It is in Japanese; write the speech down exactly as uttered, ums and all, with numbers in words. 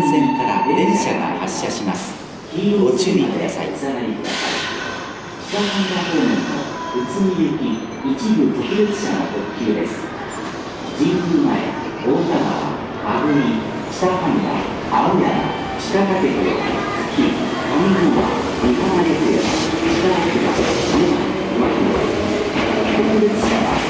線から電車が発車します。ご注意ください。北半田方面の宇都宮行き一部特別車の特急です。神宮前、大田川、粟国、北半田、青山、北掛豊、久喜、上沼、三河出久、北秋葉、根羽、牧野。特別車は